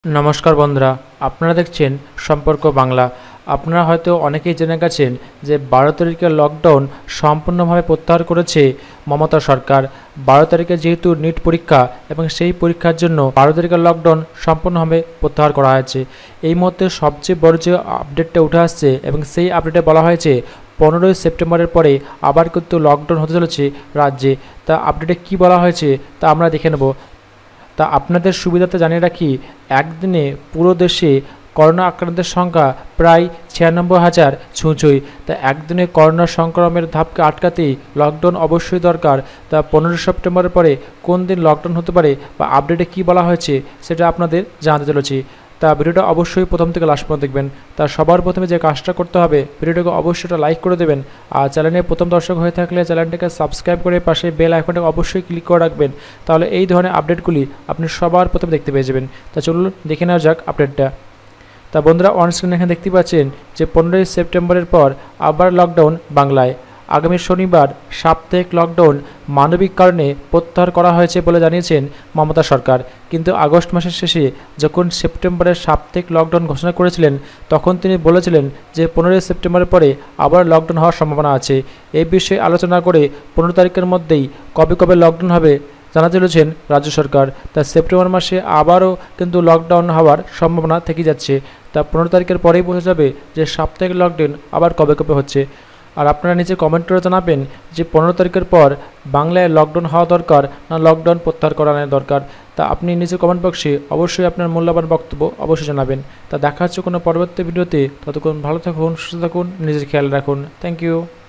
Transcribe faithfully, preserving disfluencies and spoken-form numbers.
নমস্কার বন্ধুরা, আপনারা দেখছেন সম্পর্ক বাংলা। আপনারা হয়তো অনেকেই জেনে গেছেন যে বারো তারিখের লকডাউন সম্পূর্ণভাবে প্রত্যাহার করেছে মমতা সরকার। বারো তারিখে যেহেতু নিট পরীক্ষা এবং সেই পরীক্ষার জন্য বারো তারিখের লকডাউন সম্পূর্ণভাবে প্রত্যাহার করা হয়েছে। এই মুহূর্তে সবচেয়ে বড় যে আপডেটটা উঠে আসছে এবং সেই আপডেটে বলা হয়েছে পনেরোই সেপ্টেম্বরের পরে আবার কিন্তু লকডাউন হতে চলেছে রাজ্যে। তা আপডেটে কি বলা হয়েছে তা আমরা দেখে নেব। তা আপনাদের সুবিধাতে জানিয়ে রাখি, একদিনে পুরো দেশে করোনা আক্রান্তের সংখ্যা প্রায় ছিয়ানব্বই হাজার ছুঁই। তা একদিনে করোনা সংক্রমণের ধাপকে আটকাতেই লকডাউন অবশ্যই দরকার। তা পনেরোই সেপ্টেম্বরের পরে কোন দিন লকডাউন হতে পারে বা আপডেটে কী বলা হয়েছে সেটা আপনাদের জানাতে চলেছি। তা ভিডিওটা অবশ্যই প্রথম থেকে লাস্ট পর্যন্ত দেখবেন। তা সবার প্রথমে যে কাজটা করতে হবে, ভিডিওটাকে অবশ্যই একটা লাইক করে দেবেন। আর চ্যানেলে প্রথম দর্শক হয়ে থাকলে চ্যানেলটাকে সাবস্ক্রাইব করে পাশে বেল আইকনটাকে অবশ্যই ক্লিক করে রাখবেন, তাহলে এই ধরনের আপডেটগুলি আপনি সবার প্রথমে দেখতে পেয়ে যাবেন। তা চলুন দেখে নেওয়া যাক আপডেটটা। তা বন্ধুরা, অন স্ক্রিনে এখানে দেখতে পাচ্ছেন যে পনেরোই সেপ্টেম্বরের পর আবার লকডাউন বাংলায়। আগামী শনিবার সাপ্তাহিক লকডাউন মানবিক কারণে প্রত্যাহার করা হয়েছে বলে জানিয়েছেন মমতা সরকার। কিন্তু আগস্ট মাসের শেষে যখন সেপ্টেম্বরের সাপ্তাহিক লকডাউন ঘোষণা করেছিলেন, তখন তিনি বলেছিলেন যে পনেরোই সেপ্টেম্বরের পরে আবার লকডাউন হওয়ার সম্ভাবনা আছে। এই বিষয়ে আলোচনা করে পনেরো তারিখের মধ্যেই কবে কবে লকডাউন হবে জানাতে চলেছেন রাজ্য সরকার। তা সেপ্টেম্বর মাসে আবারও কিন্তু লকডাউন হওয়ার সম্ভাবনা থেকে যাচ্ছে। তা পনেরো তারিখের পরেই বোঝা যাবে যে সাপ্তাহিক লকডাউন আবার কবে কবে হচ্ছে। আর আপনারা নিচে কমেন্ট করে জানাবেন যে পনেরো তারিখের পর বাংলায় লকডাউন হওয়া দরকার না লকডাউন প্রত্যাহার করানো দরকার। তা আপনি নিচে কমেন্ট বক্সে অবশ্যই আপনার মূল্যবান বক্তব্য অবশ্যই জানাবেন। তা দেখা হচ্ছে কোনো পরবর্তী ভিডিওতে। ততক্ষণ ভালো থাকুন, সুস্থ থাকুন, নিজের খেয়াল রাখুন। Thank you.